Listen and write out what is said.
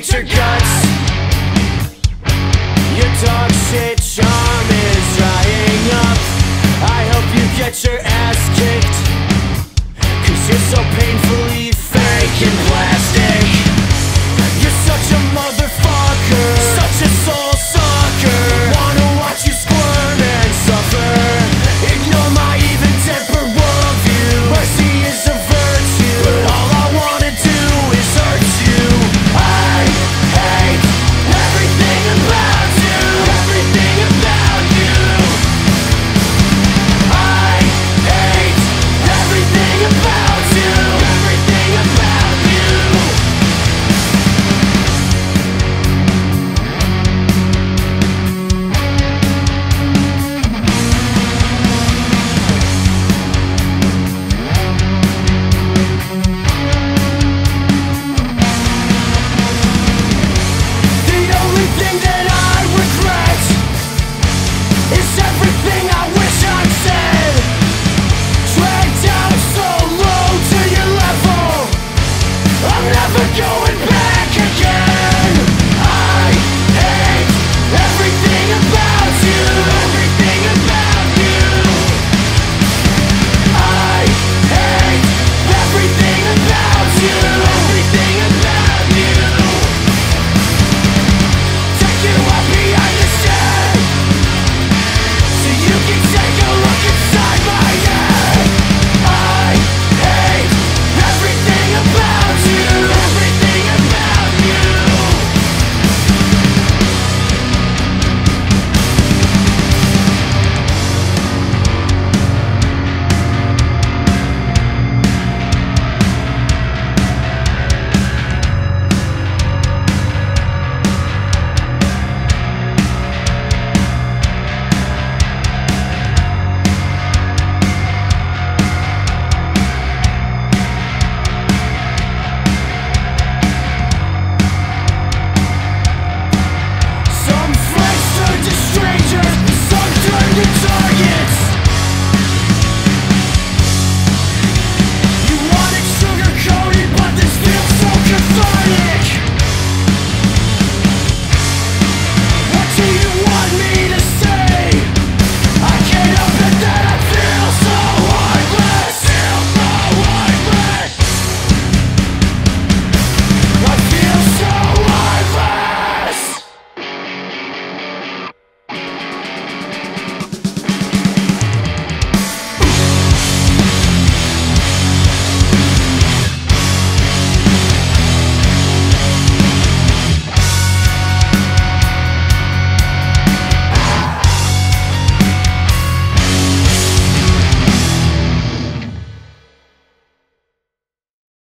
hate your guts. Your dog shit charm is drying up. I hope you get your ass kicked, 'cause you're so painfully fake and plastic. You're such a motherfucker, such a soul sucker. Wanna watch you squirm and suffer. Ignore my even-tempered worldview. Mercy is a virtue, but all I wanna do is hurt you. I hate everything about you, everything about you. I hate everything about you, everything about you. The only thing that I regret is every